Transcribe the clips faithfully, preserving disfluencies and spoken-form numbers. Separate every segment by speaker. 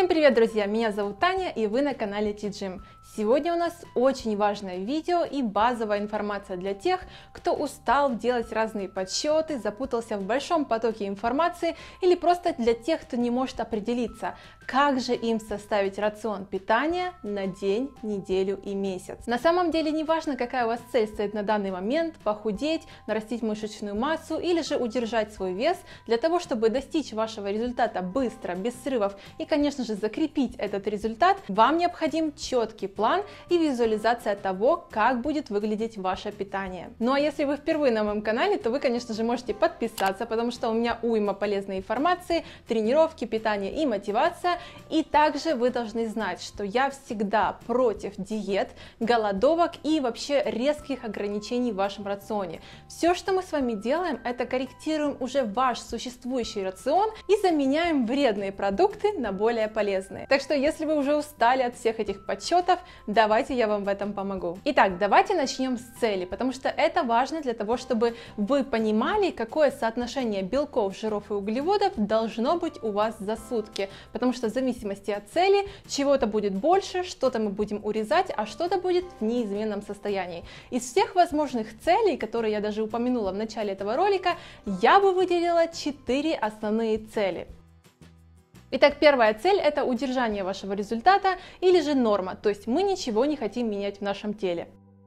Speaker 1: Всем привет, друзья! Меня зовут Таня, и вы на канале Ти-Джим. Сегодня у нас очень важное видео и базовая информация для тех, кто устал делать разные подсчеты, запутался в большом потоке информации, или просто для тех, кто не может определиться, как же им составить рацион питания на день, неделю и месяц. На самом деле не важно, какая у вас цель стоит на данный момент: похудеть, нарастить мышечную массу или же удержать свой вес. Для того, чтобы достичь вашего результата быстро, без срывов и, конечно же, закрепить этот результат, вам необходим четкий план и визуализация того, как будет выглядеть ваше питание. Ну а если вы впервые на моем канале, то вы, конечно же, можете подписаться, потому что у меня уйма полезной информации, тренировки, питание и мотивация. И также вы должны знать, что я всегда против диет, голодовок и вообще резких ограничений в вашем рационе. Все, что мы с вами делаем, это корректируем уже ваш существующий рацион и заменяем вредные продукты на более полезные. Так что, если вы уже устали от всех этих подсчетов, давайте я вам в этом помогу. Итак, давайте начнем с цели, потому что это важно для того, чтобы вы понимали, какое соотношение белков, жиров и углеводов должно быть у вас за сутки, потому что в зависимости от цели чего-то будет больше, что-то мы будем урезать, а что-то будет в неизменном состоянии. Из всех возможных целей, которые я даже упомянула в начале этого ролика, я бы выделила четыре основные цели. Итак, первая цель – это удержание вашего результата или же норма, то есть мы ничего не хотим менять в нашем теле.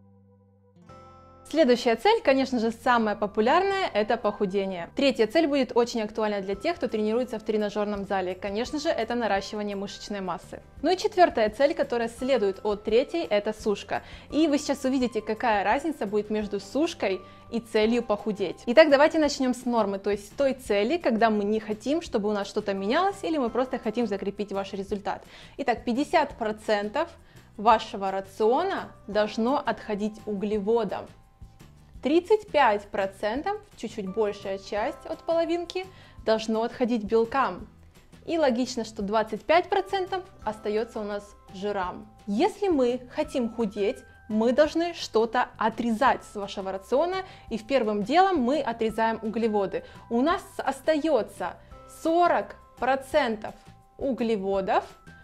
Speaker 1: Следующая цель, конечно же, самая популярная – это похудение. Третья цель будет очень актуальна для тех, кто тренируется в тренажерном зале. Конечно же, это наращивание мышечной массы. Ну и четвертая цель, которая следует от третьей – это сушка. И вы сейчас увидите, какая разница будет между сушкой и целью похудеть. Итак, давайте начнем с нормы, то есть с той цели, когда мы не хотим, чтобы у нас что-то менялось, или мы просто хотим закрепить ваш результат. Итак, пятьдесят процентов вашего рациона должно отходить углеводам. тридцать пять процентов, чуть-чуть большая часть от половинки, должно отходить белкам. И логично, что двадцать пять процентов остается у нас жирам. Если мы хотим худеть, мы должны что-то отрезать с вашего рациона, и в первым делом мы отрезаем углеводы. У нас остается сорок процентов углеводов,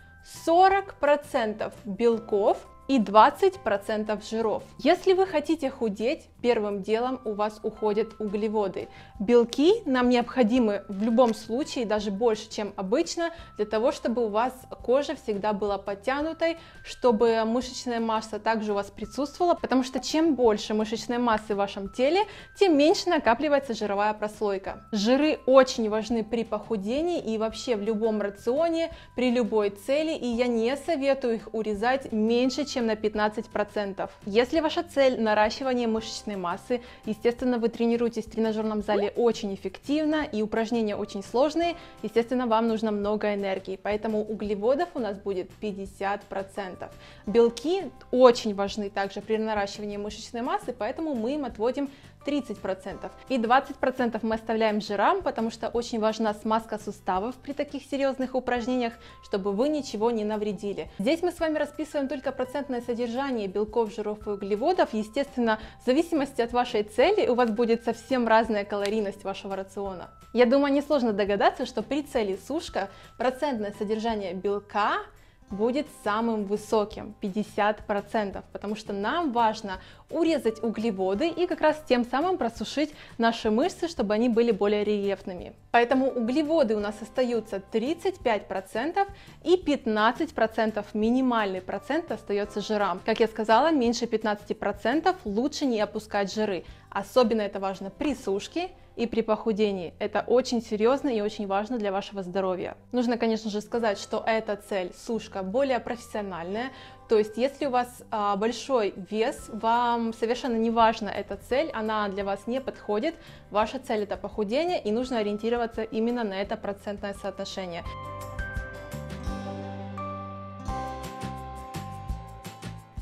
Speaker 1: сорок процентов белков и двадцать процентов жиров. Если вы хотите худеть, первым делом у вас уходят углеводы. Белки нам необходимы в любом случае, даже больше, чем обычно, для того, чтобы у вас кожа всегда была подтянутой, чтобы мышечная масса также у вас присутствовала, потому что чем больше мышечной массы в вашем теле, тем меньше накапливается жировая прослойка. Жиры очень важны при похудении и вообще в любом рационе, при любой цели, и я не советую их урезать меньше, чем на пятнадцать процентов. Если ваша цель наращивание мышечной массы, естественно, вы тренируетесь в тренажерном зале очень эффективно и упражнения очень сложные, естественно, вам нужно много энергии, поэтому углеводов у нас будет пятьдесят процентов. Белки очень важны также при наращивании мышечной массы, поэтому мы им отводим тридцать процентов. И двадцать процентов мы оставляем жирам, потому что очень важна смазка суставов при таких серьезных упражнениях, чтобы вы ничего не навредили. Здесь мы с вами расписываем только процентное содержание белков, жиров и углеводов. Естественно, в зависимости от вашей цели у вас будет совсем разная калорийность вашего рациона. Я думаю, несложно догадаться, что при цели сушка процентное содержание белка будет самым высоким, пятьдесят процентов, потому что нам важно урезать углеводы и как раз тем самым просушить наши мышцы, чтобы они были более рельефными. Поэтому углеводы у нас остаются тридцать пять процентов и пятнадцать процентов, минимальный процент остается жирам. Как я сказала, меньше пятнадцати процентов лучше не опускать жиры. Особенно это важно при сушке и при похудении. Это очень серьезно и очень важно для вашего здоровья. Нужно, конечно же, сказать, что эта цель, сушка, более профессиональная. То есть, если у вас а, большой вес, вам совершенно не важна эта цель, она для вас не подходит. Ваша цель – это похудение, и нужно ориентироваться именно на это процентное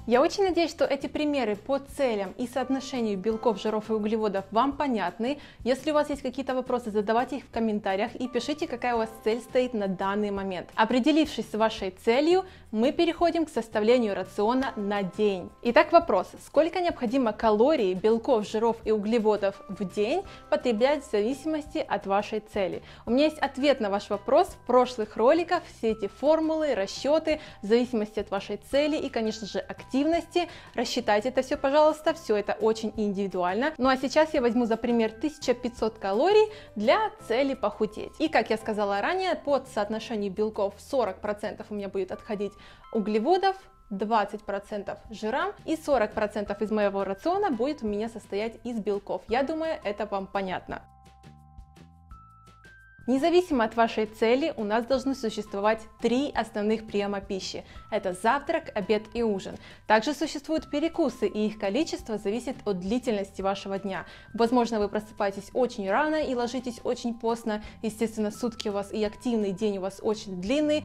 Speaker 1: Я очень надеюсь, что эти примеры по целям и соотношению белков, жиров и углеводов вам понятны. Если у вас есть какие-то вопросы, задавайте их в комментариях и пишите, какая у вас цель стоит на данный момент. Определившись с вашей целью, мы переходим к составлению рациона на день. Итак, вопрос: сколько необходимо калорий, белков, жиров и углеводов в день потреблять в зависимости от вашей цели? У меня есть ответ на ваш вопрос в прошлых роликах, все эти формулы, расчеты, в зависимости от вашей цели и, конечно же, активности. Рассчитайте это все, пожалуйста, все это очень индивидуально. Ну а сейчас я возьму за пример тысяча пятьсот калорий для цели похудеть. И, как я сказала ранее, под соотношению белков сорок процентов у меня будет отходить углеводов, двадцать процентов жирам и сорок процентов из моего рациона будет у меня состоять из белков. Я думаю, это вам понятно. Независимо от вашей цели, у нас должны существовать три основных приема пищи. Это завтрак, обед и ужин. Также существуют перекусы, и их количество зависит от длительности вашего дня. Возможно, вы просыпаетесь очень рано и ложитесь очень поздно. Естественно, сутки у вас и активный день у вас очень длинный.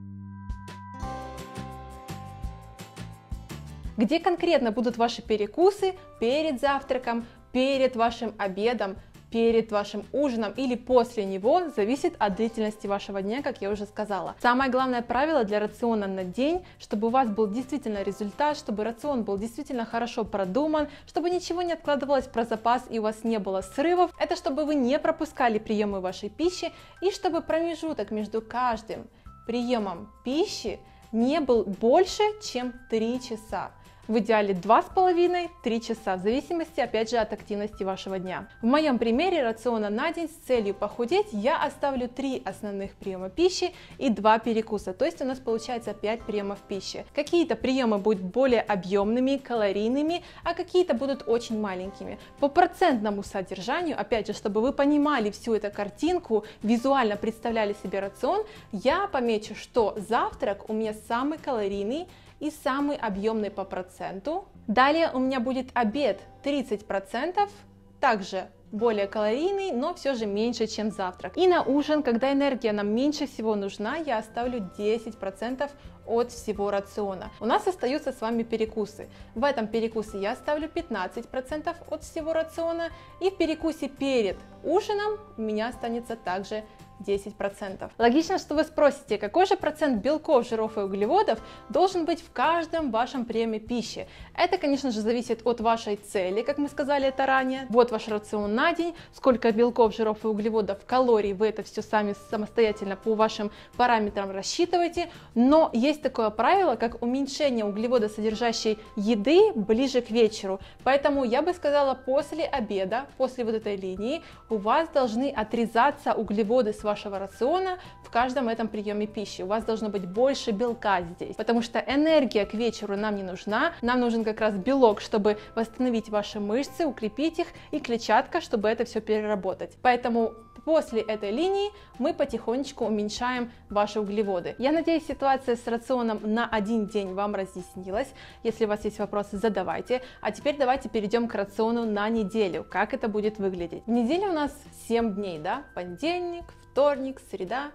Speaker 1: Где конкретно будут ваши перекусы перед завтраком, перед вашим обедом, перед вашим ужином или после него, зависит от длительности вашего дня, как я уже сказала. Самое главное правило для рациона на день, чтобы у вас был действительно результат, чтобы рацион был действительно хорошо продуман, чтобы ничего не откладывалось про запас и у вас не было срывов, это чтобы вы не пропускали приемы вашей пищи и чтобы промежуток между каждым приемом пищи не был больше, чем три часа. В идеале два с половиной — три часа, в зависимости, опять же, от активности вашего дня. В моем примере рациона на день с целью похудеть я оставлю три основных приема пищи и два перекуса, то есть у нас получается пять приемов пищи. Какие-то приемы будут более объемными, калорийными, а какие-то будут очень маленькими. По процентному содержанию, опять же, чтобы вы понимали всю эту картинку, визуально представляли себе рацион, я помечу, что завтрак у меня самый калорийный и самый объемный по проценту. Далее у меня будет обед тридцать процентов, также более калорийный, но все же меньше, чем завтрак. И на ужин, когда энергия нам меньше всего нужна, я оставлю десять процентов от всего рациона. У нас остаются с вами перекусы. В этом перекусе я оставлю пятнадцать процентов от всего рациона, и в перекусе перед ужином у меня останется также десять процентов. Логично, что вы спросите, какой же процент белков, жиров и углеводов должен быть в каждом вашем приеме пищи. Это, конечно же, зависит от вашей цели, как мы сказали это ранее. Вот ваш рацион на день, сколько белков, жиров и углеводов, калорий, вы это все сами самостоятельно по вашим параметрам рассчитываете. Но есть такое правило, как уменьшение углеводосодержащей еды ближе к вечеру. Поэтому я бы сказала, после обеда, после вот этой линии, у вас должны отрезаться углеводы с вашего рациона в каждом этом приеме пищи. У вас должно быть больше белка здесь, потому что энергия к вечеру нам не нужна. Нам нужен как раз белок, чтобы восстановить ваши мышцы, укрепить их, и клетчатка, чтобы это все переработать. Поэтому после этой линии мы потихонечку уменьшаем ваши углеводы. Я надеюсь, ситуация с рационом на один день вам разъяснилась. Если у вас есть вопросы, задавайте. А теперь давайте перейдем к рациону на неделю. Как это будет выглядеть? В неделе у нас семь дней, да? Понедельник, вторник, среда.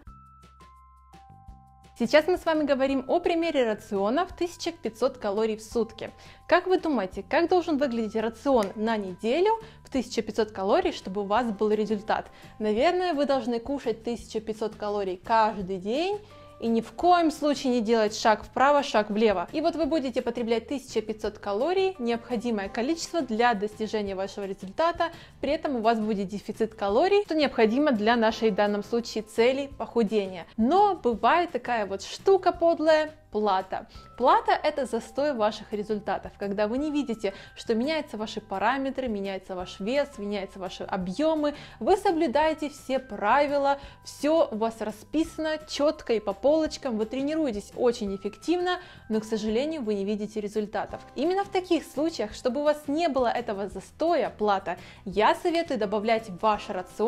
Speaker 1: Сейчас мы с вами говорим о примере рациона в тысяча пятьсот калорий в сутки. Как вы думаете, как должен выглядеть рацион на неделю в тысяча пятьсот калорий, чтобы у вас был результат? Наверное, вы должны кушать тысячу пятьсот калорий каждый день и ни в коем случае не делать шаг вправо, шаг влево. И вот вы будете потреблять тысячу пятьсот калорий, необходимое количество для достижения вашего результата, при этом у вас будет дефицит калорий, что необходимо для нашей в данном случае цели похудения. Но бывает такая вот штука подлая, плата. Плата – это застой ваших результатов, когда вы не видите, что меняются ваши параметры, меняется ваш вес, меняются ваши объемы, вы соблюдаете все правила, все у вас расписано четко и по полочкам, вы тренируетесь очень эффективно, но, к сожалению, вы не видите результатов. Именно в таких случаях, чтобы у вас не было этого застоя, плата, я советую добавлять в ваш рацион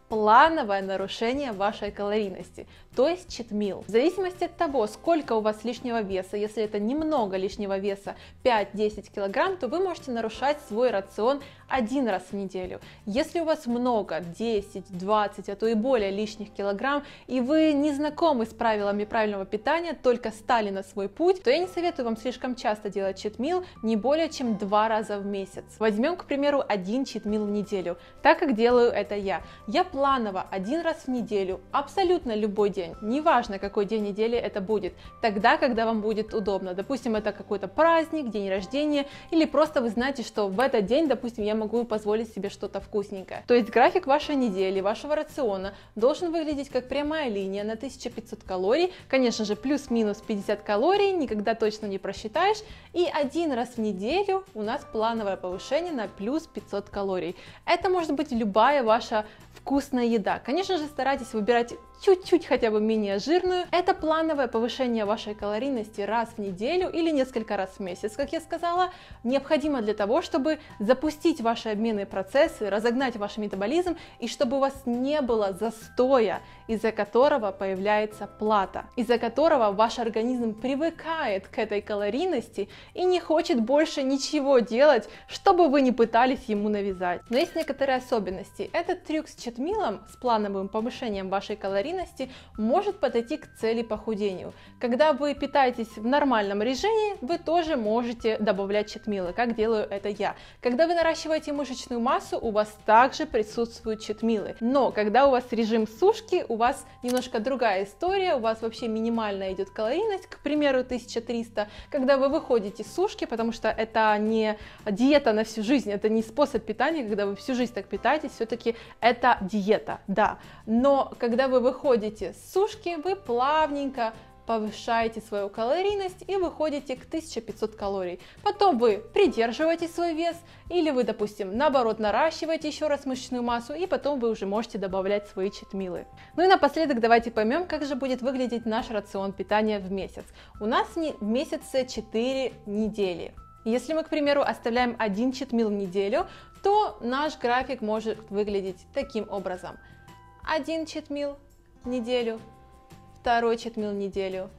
Speaker 1: плановое нарушение вашей калорийности, то есть cheat meal. В зависимости от того, сколько у вас лишнего веса, если это немного лишнего веса, пять-десять килограмм, то вы можете нарушать свой рацион один раз в неделю. Если у вас много, десять, двадцать, а то и более лишних килограмм, и вы не знакомы с правилами правильного питания, только стали на свой путь, то я не советую вам слишком часто делать cheat meal, не более чем два раза в месяц. Возьмем, к примеру, один cheat meal в неделю, так как делаю это я. Я планово один раз в неделю, абсолютно любой день, неважно какой день недели это будет, тогда, когда вам будет удобно. Допустим, это какой-то праздник, день рождения, или просто вы знаете, что в этот день, допустим, я могу позволить себе что-то вкусненькое. То есть график вашей недели, вашего рациона должен выглядеть как прямая линия на тысячу пятьсот калорий, конечно же, плюс-минус пятьдесят калорий, никогда точно не просчитаешь, и один раз в неделю у нас плановое повышение на плюс пятьсот калорий. Это может быть любая ваша вкусная еда. Конечно же, старайтесь выбирать чуть-чуть хотя бы менее жирную. Это плановое повышение вашей калорийности раз в неделю или несколько раз в месяц, как я сказала, необходимо для того, чтобы запустить ваши обменные процессы, разогнать ваш метаболизм и чтобы у вас не было застоя, из-за которого появляется плата, из-за которого ваш организм привыкает к этой калорийности и не хочет больше ничего делать, чтобы вы не пытались ему навязать. Но есть некоторые особенности. Этот трюк с cheat meal, с плановым повышением вашей калорийности, может подойти к цели похудению. Когда вы питаетесь в нормальном режиме, вы тоже можете добавлять cheat meal, как делаю это я. Когда вы наращиваете мышечную массу, у вас также присутствуют cheat meal. Но когда у вас режим сушки, у вас немножко другая история, у вас вообще минимальная идет калорийность, к примеру, тысяча триста. Когда вы выходите с сушки, потому что это не диета на всю жизнь, это не способ питания, когда вы всю жизнь так питаетесь, все-таки это диета, да. Но когда вы выходите Выходите с сушки, вы плавненько повышаете свою калорийность и выходите к тысяче пятьсот калорий. Потом вы придерживаете свой вес или вы, допустим, наоборот наращиваете еще раз мышечную массу и потом вы уже можете добавлять свои cheat meal. Ну и напоследок давайте поймем, как же будет выглядеть наш рацион питания в месяц. У нас в месяце четыре недели. Если мы, к примеру, оставляем один cheat meal в неделю, то наш график может выглядеть таким образом. Один cheat meal в неделю, второй cheat meal в неделю,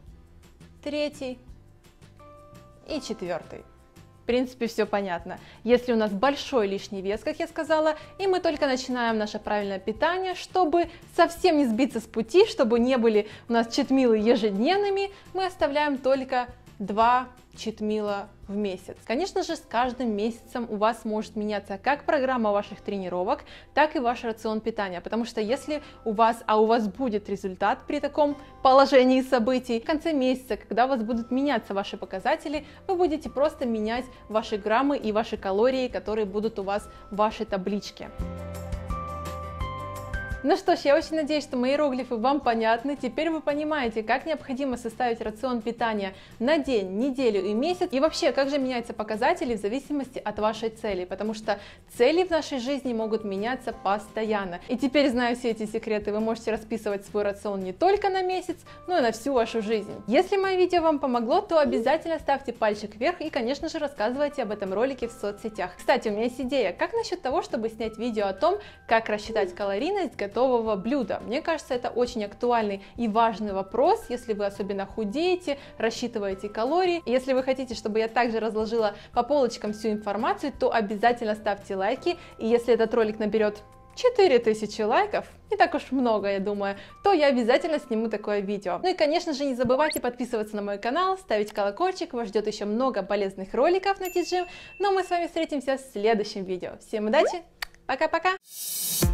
Speaker 1: третий и четвертый. В принципе, все понятно. Если у нас большой лишний вес, как я сказала, и мы только начинаем наше правильное питание, чтобы совсем не сбиться с пути, чтобы не были у нас cheat meal ежедневными, мы оставляем только два cheat meal в месяц. Конечно же, с каждым месяцем у вас может меняться как программа ваших тренировок, так и ваш рацион питания, потому что если у вас, а у вас будет результат при таком положении событий, в конце месяца, когда у вас будут меняться ваши показатели, вы будете просто менять ваши граммы и ваши калории, которые будут у вас в вашей табличке. Ну что ж, я очень надеюсь, что мои иероглифы вам понятны. Теперь вы понимаете, как необходимо составить рацион питания на день, неделю и месяц. И вообще, как же меняются показатели в зависимости от вашей цели. Потому что цели в нашей жизни могут меняться постоянно. И теперь, зная все эти секреты, вы можете расписывать свой рацион не только на месяц, но и на всю вашу жизнь. Если мое видео вам помогло, то обязательно ставьте пальчик вверх и, конечно же, рассказывайте об этом ролике в соцсетях. Кстати, у меня есть идея. Как насчет того, чтобы снять видео о том, как рассчитать калорийность готового блюда? Мне кажется, это очень актуальный и важный вопрос, если вы особенно худеете, рассчитываете калории. И если вы хотите, чтобы я также разложила по полочкам всю информацию, то обязательно ставьте лайки. И если этот ролик наберет четыре тысячи лайков, не так уж много, я думаю, то я обязательно сниму такое видео. Ну и, конечно же, не забывайте подписываться на мой канал, ставить колокольчик, вас ждет еще много полезных роликов на ти джи эм. Но мы с вами встретимся в следующем видео. Всем удачи, пока-пока!